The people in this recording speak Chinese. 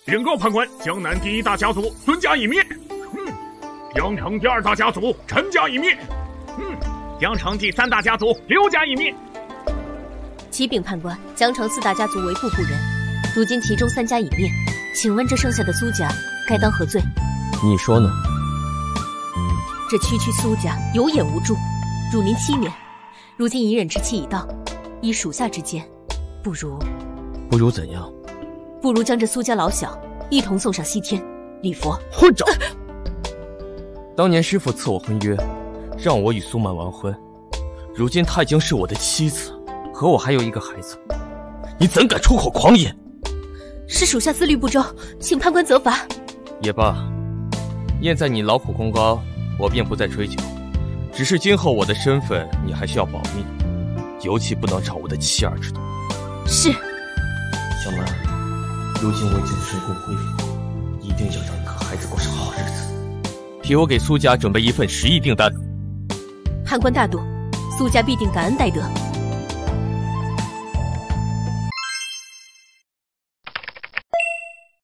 宣告判官江南第一大家族孙家已灭。江城第二大家族陈家已灭。江城第三大家族刘家已灭。 启禀判官，江城四大家族为富不仁，如今其中3家已灭，请问这剩下的苏家该当何罪？ 你说呢？ 这区苏家有眼无珠，辱您7年，如今隐忍之期已到，依属下之见，不如怎样？ 不如将这苏家老小一同送上西天礼佛。 混账！当年师父赐我婚约，让我与苏满完婚，如今她已经是我的妻子，和我还有一个孩子，你怎敢出口狂言？ 是属下思虑不周，请判官责罚。 也罢，念在你劳苦功高，我便不再追究。只是今后我的身份，你还需要保密，尤其不能找我的妻儿知道。 是。 小满，如今我已经神功恢复，一定要让你和孩子过上好日子。替我给苏家准备一份10亿订单。 判官大度，苏家必定感恩戴德。